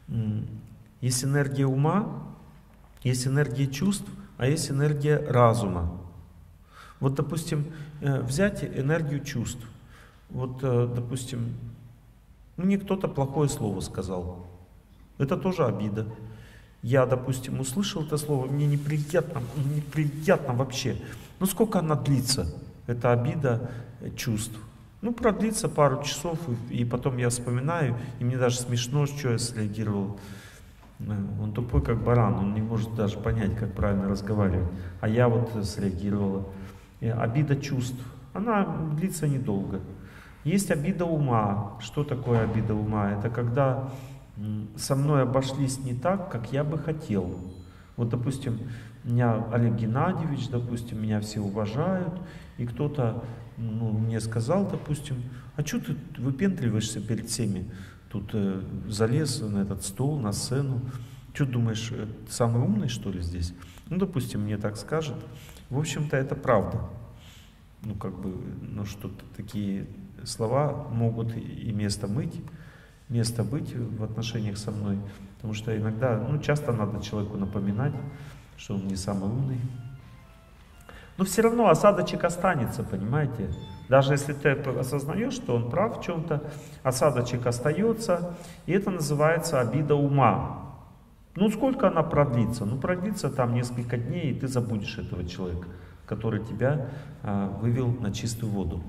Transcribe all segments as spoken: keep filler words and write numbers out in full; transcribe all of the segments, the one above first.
Есть энергия ума, есть энергия чувств, а есть энергия разума. Вот, допустим, взять энергию чувств. Вот, допустим, мне кто-то плохое слово сказал. Это тоже обида. Я, допустим, услышал это слово, мне неприятно, неприятно вообще. Ну сколько она длится? Это обида чувств. Ну, продлится пару часов, и, и потом я вспоминаю, и мне даже смешно, что я среагировал. Он тупой, как баран, он не может даже понять, как правильно разговаривать. А я вот среагировала. И обида чувств, она длится недолго. Есть обида ума. Что такое обида ума? Это когда со мной обошлись не так, как я бы хотел. Вот, допустим, меня Олег Геннадьевич, допустим, меня все уважают, и кто-то ну, мне сказал, допустим, а что ты выпендриваешься перед всеми? Тут э, залез на этот стол, на сцену. Что думаешь, э, самый умный, что ли, здесь? Ну, допустим, мне так скажет. В общем-то, это правда. Ну, как бы, ну, что-то такие слова могут и место быть, место быть в отношениях со мной. Потому что иногда, ну, часто надо человеку напоминать, что он не самый умный. Но все равно осадочек останется, понимаете? Даже если ты осознаешь, что он прав в чем-то, осадочек остается, и это называется обида ума. Ну, сколько она продлится? Ну, продлится там несколько дней, и ты забудешь этого человека, который тебя а, вывел на чистую воду.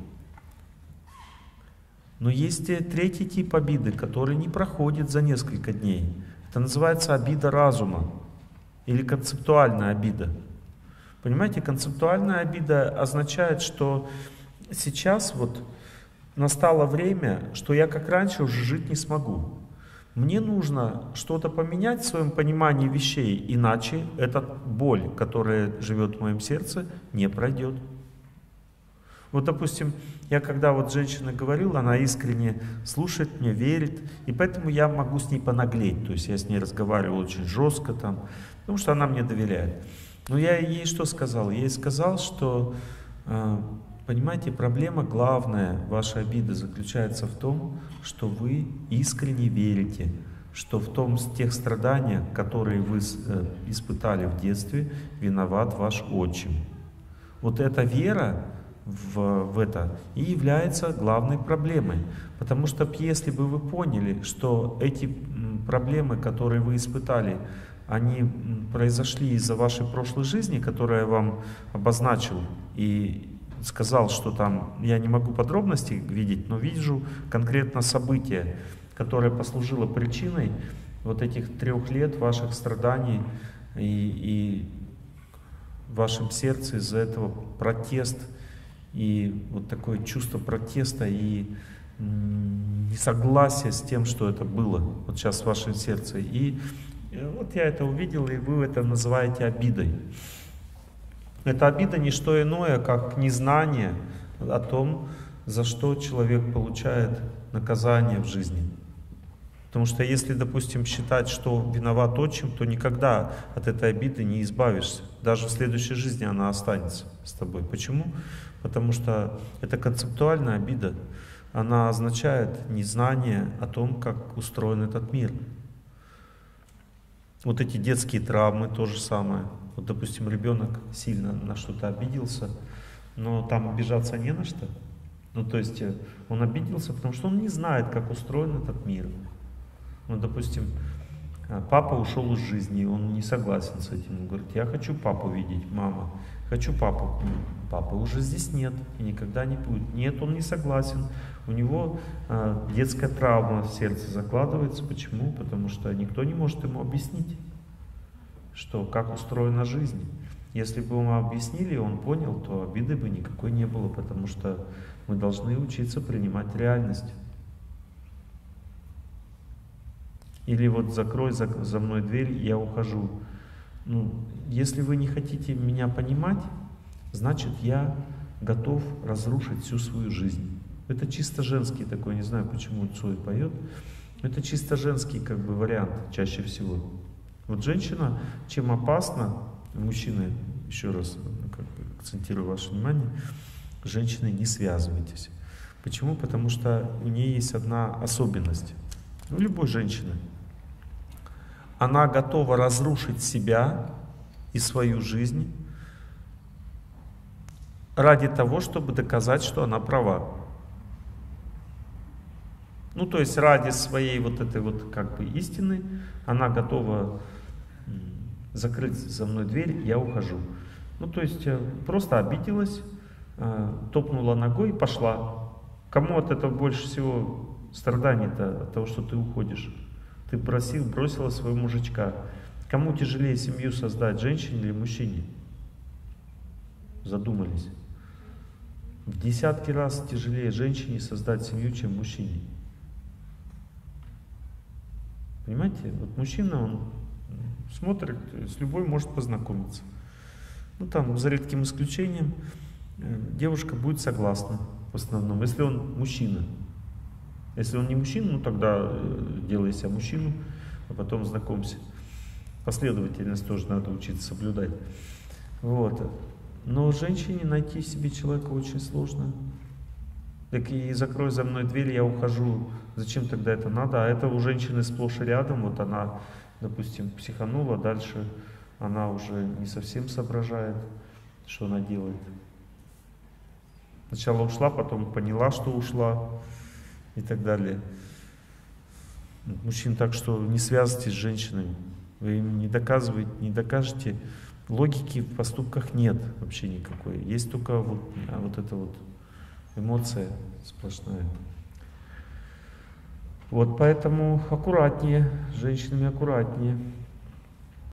Но есть и третий тип обиды, который не проходит за несколько дней. Это называется обида разума или концептуальная обида. Понимаете, концептуальная обида означает, что сейчас вот настало время, что я как раньше уже жить не смогу. Мне нужно что-то поменять в своем понимании вещей, иначе эта боль, которая живет в моем сердце, не пройдет. Вот, допустим, я когда вот женщина говорила, она искренне слушает меня, верит, и поэтому я могу с ней понаглеть, то есть я с ней разговариваю очень жестко там, потому что она мне доверяет. Но я ей что сказал? Я ей сказал, что, понимаете, проблема главная вашей обиды заключается в том, что вы искренне верите, что в том, в тех страданиях, которые вы испытали в детстве, виноват ваш отчим. Вот эта вера в, в это и является главной проблемой. Потому что если бы вы поняли, что эти проблемы, которые вы испытали, они произошли из-за вашей прошлой жизни, которую я вам обозначил и сказал, что там я не могу подробностей видеть, но вижу конкретно событие, которое послужило причиной вот этих трех лет ваших страданий и, и в вашем сердце из-за этого протест и вот такое чувство протеста и несогласие с тем, что это было вот сейчас в вашем сердце. И вот я это увидел, и вы это называете обидой. Эта обида не что иное, как незнание о том, за что человек получает наказание в жизни. Потому что если, допустим, считать, что виноват отчим, то никогда от этой обиды не избавишься. Даже в следующей жизни она останется с тобой. Почему? Потому что это концептуальная обида. Она означает незнание о том, как устроен этот мир. Вот эти детские травмы, то же самое. Вот, допустим, ребенок сильно на что-то обиделся, но там обижаться не на что. Ну, то есть он обиделся, потому что он не знает, как устроен этот мир. Ну, допустим, папа ушел из жизни, он не согласен с этим. Он говорит, я хочу папу видеть, мама, хочу папу. Папы уже здесь нет и никогда не будет. Нет, он не согласен. У него э, детская травма в сердце закладывается. Почему? Потому что никто не может ему объяснить, что как устроена жизнь. Если бы ему объяснили, он понял, то обиды бы никакой не было, потому что мы должны учиться принимать реальность. Или вот закрой за, за мной дверь, я ухожу. Ну, если вы не хотите меня понимать, значит я готов разрушить всю свою жизнь. Это чисто женский такой, не знаю, почему Цой поет. Это чисто женский как бы вариант чаще всего. Вот женщина, чем опасна, мужчины, еще раз как бы акцентирую ваше внимание, с женщиной не связывайтесь. Почему? Потому что у нее есть одна особенность. У любой женщины. она готова разрушить себя и свою жизнь ради того, чтобы доказать, что она права. Ну, то есть ради своей вот этой вот как бы истины она готова закрыть за мной дверь, я ухожу. Ну, то есть просто обиделась, топнула ногой и пошла. Кому от этого больше всего страданий-то, от того, что ты уходишь? Ты просил, бросила своего мужичка. Кому тяжелее семью создать, женщине или мужчине? Задумались. В десятки раз тяжелее женщине создать семью, чем мужчине. Понимаете? Вот мужчина, он смотрит, с любой может познакомиться. Ну там, за редким исключением, девушка будет согласна в основном, если он мужчина. Если он не мужчина, ну тогда делай себя мужчину, а потом знакомься. Последовательность тоже надо учиться соблюдать. Вот. Но женщине найти себе человека очень сложно. Так и закрой за мной дверь, я ухожу. Зачем тогда это надо? А это у женщины сплошь и рядом. Вот она, допустим, психанула, дальше она уже не совсем соображает, что она делает. Сначала ушла, потом поняла, что ушла и так далее. Мужчин, так что не связывайтесь с женщинами. Вы им не доказываете, не докажете. Логики в поступках нет вообще никакой. Есть только вот, а вот эта вот эмоция сплошная. Вот поэтому аккуратнее, с женщинами аккуратнее.